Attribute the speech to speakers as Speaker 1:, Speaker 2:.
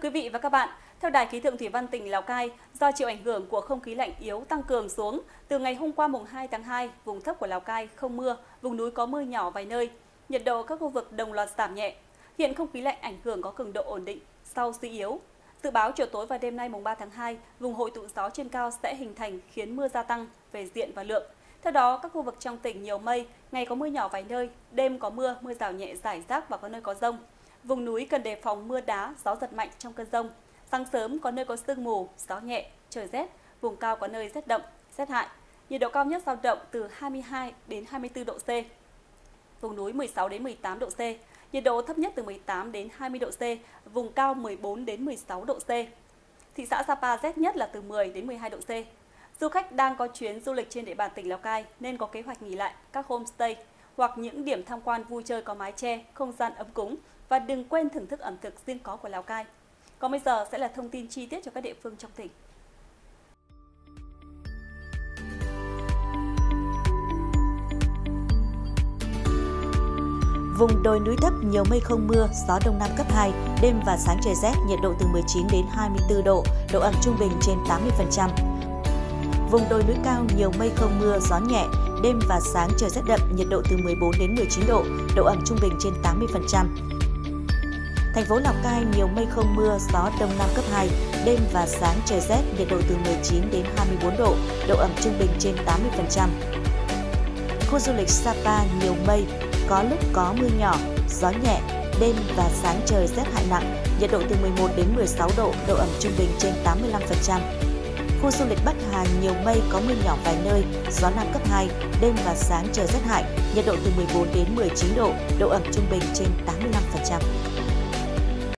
Speaker 1: quý vị và các bạn, theo Đài khí tượng thủy văn tỉnh Lào Cai, do chịu ảnh hưởng của không khí lạnh yếu tăng cường xuống, từ ngày hôm qua mùng 2 tháng 2, vùng thấp của Lào Cai không mưa, vùng núi có mưa nhỏ vài nơi. Nhiệt độ các khu vực đồng loạt giảm nhẹ. Hiện không khí lạnh ảnh hưởng có cường độ ổn định, sau suy yếu. Dự báo chiều tối và đêm nay mùng 3 tháng 2, vùng hội tụ gió trên cao sẽ hình thành khiến mưa gia tăng về diện và lượng. Theo đó, các khu vực trong tỉnh nhiều mây, ngày có mưa nhỏ vài nơi, đêm có mưa, mưa rào nhẹ rải rác và có nơi có dông. Vùng núi cần đề phòng mưa đá, gió giật mạnh trong cơn dông. Sáng sớm có nơi có sương mù, gió nhẹ, trời rét, vùng cao có nơi rét đậm, rét hại. Nhiệt độ cao nhất dao động từ 22 đến 24 độ C. Vùng núi 16 đến 18 độ C. Nhiệt độ thấp nhất từ 18 đến 20 độ C, vùng cao 14 đến 16 độ C. Thị xã Sapa rét nhất là từ 10 đến 12 độ C. Du khách đang có chuyến du lịch trên địa bàn tỉnh Lào Cai nên có kế hoạch nghỉ lại các homestay hoặc những điểm tham quan vui chơi có mái che, không gian ấm cúng và đừng quên thưởng thức ẩm thực riêng có của Lào Cai. Còn bây giờ sẽ là thông tin chi tiết cho các địa phương trong tỉnh.
Speaker 2: Vùng đồi núi thấp nhiều mây không mưa, gió đông nam cấp 2, đêm và sáng trời rét, nhiệt độ từ 19 đến 24 độ, độ ẩm trung bình trên 80%. Vùng đồi núi cao nhiều mây không mưa, gió nhẹ, đêm và sáng trời rét đậm, nhiệt độ từ 14 đến 19 độ, độ ẩm trung bình trên 80%. Thành phố Lào Cai nhiều mây không mưa, gió đông nam cấp 2, đêm và sáng trời rét, nhiệt độ từ 19 đến 24 độ, độ ẩm trung bình trên 80%. Khu du lịch Sapa nhiều mây, có lúc có mưa nhỏ, gió nhẹ, đêm và sáng trời rét hại nặng, nhiệt độ từ 11 đến 16 độ, độ ẩm trung bình trên 85%. Khu du lịch Bắc Hà nhiều mây, có mưa nhỏ vài nơi, gió nam cấp 2, đêm và sáng trời rét hại, nhiệt độ từ 14 đến 19 độ, độ ẩm trung bình trên 85%.